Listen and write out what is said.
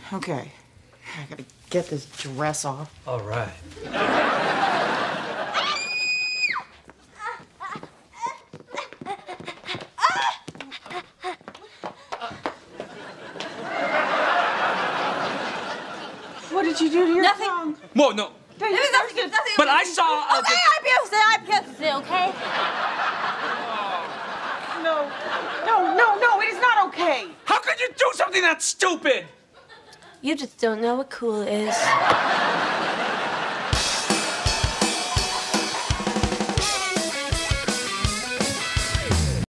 Okay. I gotta get this dress off. All right. What did you do to your Nothing. tongue? Whoa, no. It was nothing. But I saw. Okay, I pierced it, okay? No, it is not okay. How could you do something that stupid? You just don't know what cool is.